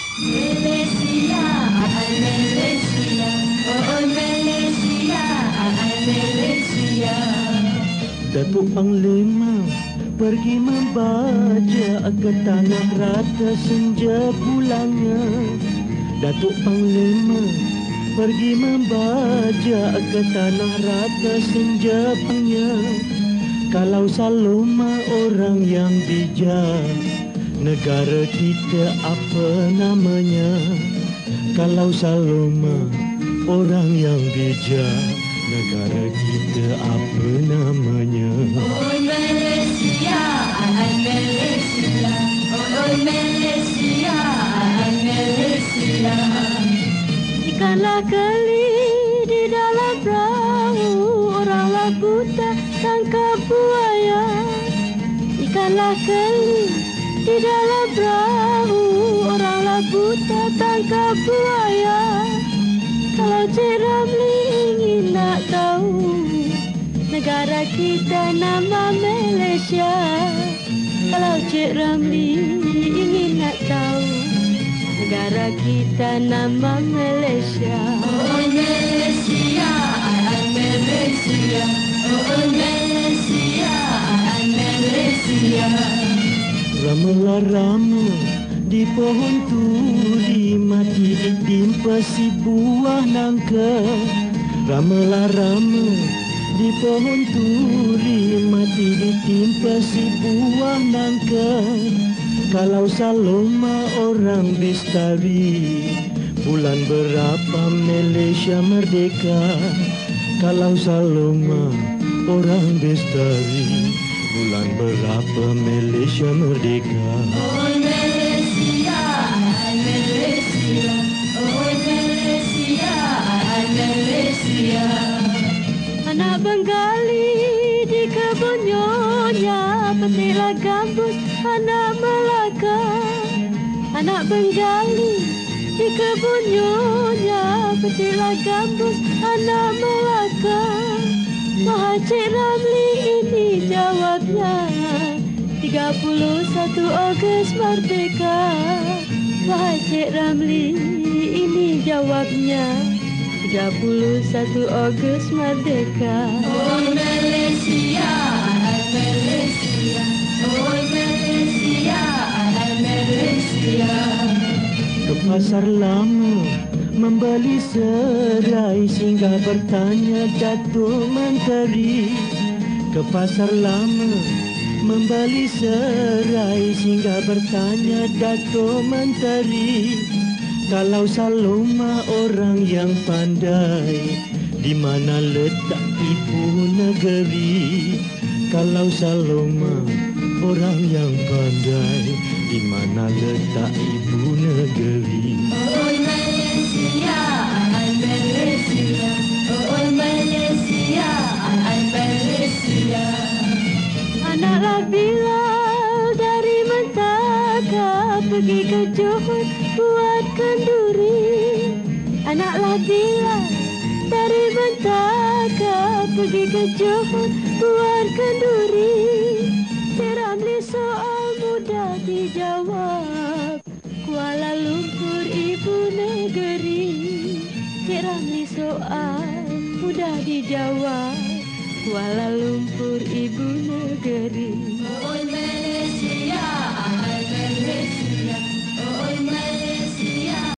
Malaysia, Malaysia, oh Malaysia, Malaysia. Datuk Panglima pergi membaca ke tanah rata senja pulangnya. Datuk Panglima pergi membaca ke tanah rata senja pulangnya. Kalau Saloma orang yang bijak, negara kita apa namanya? Kalau Saloma orang yang bijak, negara kita apa namanya? Oh Malaysia, Malaysia, oh Malaysia, Malaysia. Ikanlah keli di dalam perahu, oranglah buta tangkap buaya. Ikanlah keli di dalam perahu, oranglah buta tangkap buaya. Kalau Cik Ramli ingin nak tahu negara kita nama Malaysia, kalau Cik Ramli ingin nak tahu negara kita nama Malaysia. Oh Malaysia, Malaysia, oh Malaysia, Malaysia. Ramalah rama di pohon turi, mati ditimpa si buah nangka. Ramalah rama di pohon turi, mati ditimpa si buah nangka. Kalau Saloma orang bestari, bulan berapa Malaysia merdeka? Kalau Saloma orang bestari, bulan berapa Malaysia merdeka? Oh Malaysia, Malaysia, oh Malaysia, Malaysia. Anak Bengali di kebun nyonya, petiklah gambus anak Melaka. Anak Bengali di kebun nyonya, petiklah gambus anak Melaka. Wahai Cik Ramli ini jawabnya, 31 Ogos Merdeka. Wahai Cik Ramli ini jawabnya, 31 Ogos Merdeka. Oh Malaysia, Malaysia, oh Malaysia, Malaysia. Ke pasar lama membeli serai, singgah bertanya Datuk Menteri. Ke pasar lama membeli serai, singgah bertanya Datuk Menteri. Kalau Saloma orang yang pandai, di mana letak ibu negeri? Kalau Saloma orang yang pandai, di mana letak ibu negeri? Oh Malaysia, Malaysia, oh Malaysia, Malaysia. Anaklah Bilal dari Mentaka pergi ke Johor buat kenduri. Anaklah Bilal dari Mentaka pergi ke Johor buat kenduri. Cik Ramli soal mudah dijawab, Kuala Lumpur ibu negeri. Cik Ramli soal mudah dijawab, Kuala Lumpur ibu negeri. Oh Malaysia,